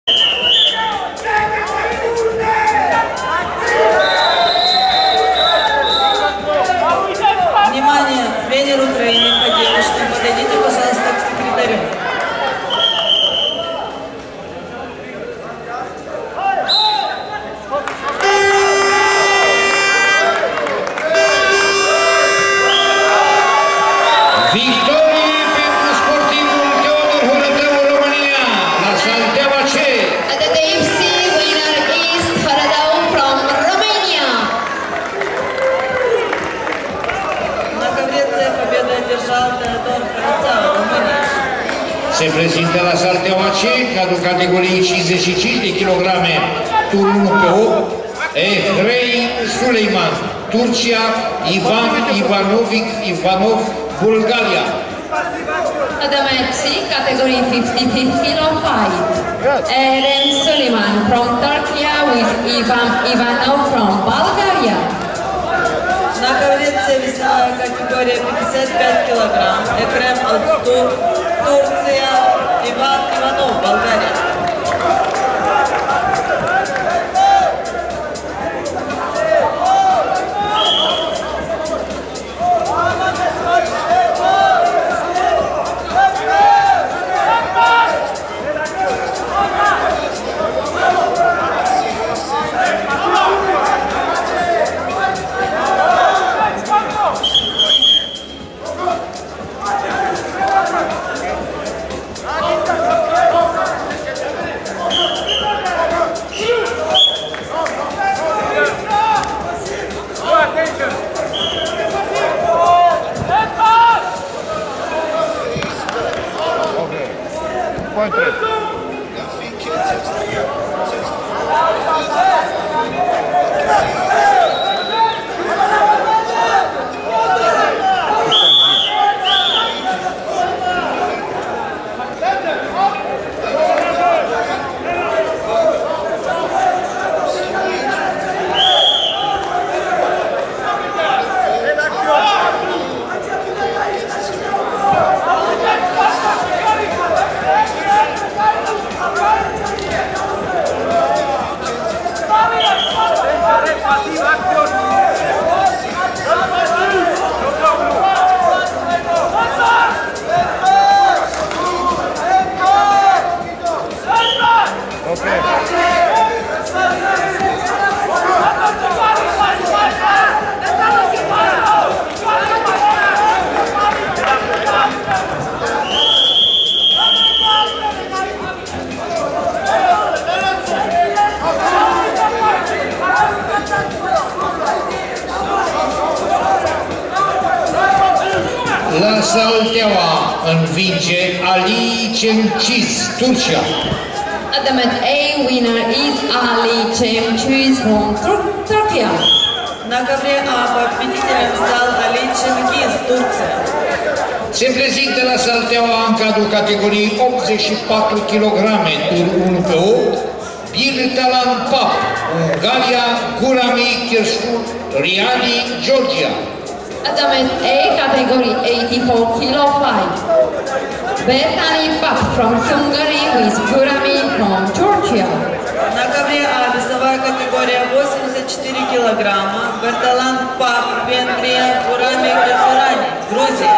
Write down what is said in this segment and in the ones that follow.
Внимание, тренер Украины по девушкам, подойдите, пожалуйста, к секретарю. Victorie pentru sportivul Teodor Hărătău, România, la Salteaua C. The AFC winner is Hărătău from Romania. На ковреце победу одержал Теодор Хărătău, România. Se prezintă la Salteaua C, cadrul categoriei 55 de kilograme, tur 1 pe 8, Ehrei Suleiman, Turcia, Ivan Ivanov, Bulgaria. The match category 55 kilo fight. Eren Suleiman from Turkey with Ivan Ivanov from Bulgaria. На ковреце весовая категория 55 килограмм, Экрем Ацтур, Турция, Иван Иванов, Болгария. La Salteaua învinge Ali Cemciz, Turcia. The match A winner is Ali Cemciz from Turkey. На ковре А победителем стал Али Чемкиз, Турция. Se prezintă la Salteaua în cadrul categoriei 84 kg, tur 1 pe 8, Birtalan Pap, Ungaria, Gurami Kirshur, Riani, Georgia. The match A category 84 kilo fight. Bertani Pap from Hungary with Gurami from Georgia. На ковре А весовая категория 84 килограмма, Берталан Пап, Венгрия, Гурами Кацурани, Грузия.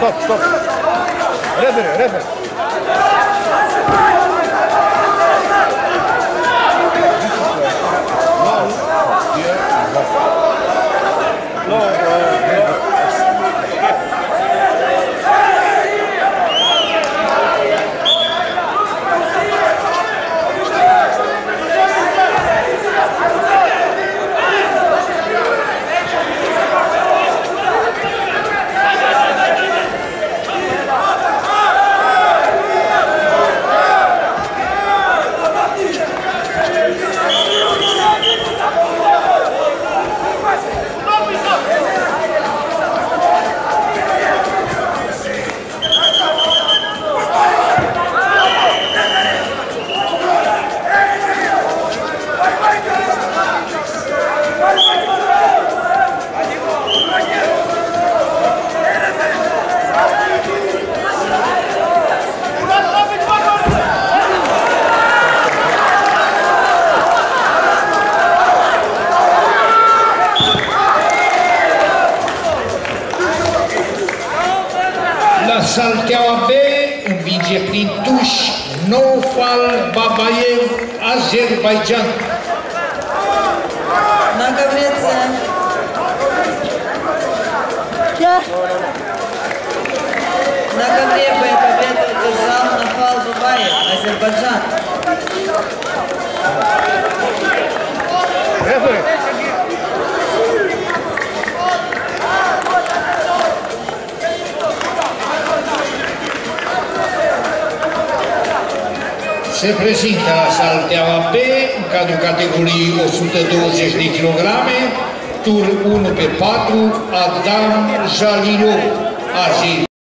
Stop, stop. Repede, repede. Salteaua B învinge prin tuș Noufal Babayev, Azerbaidjan. Dacă vreți să... Dacă trebuie победу одержал Noufal Babayev, Азербайджан. Se prezintă la salteaua B, în cadrul categoriei 120 de kg, tur 1 pe 4, Adam Jalilov, Azeri.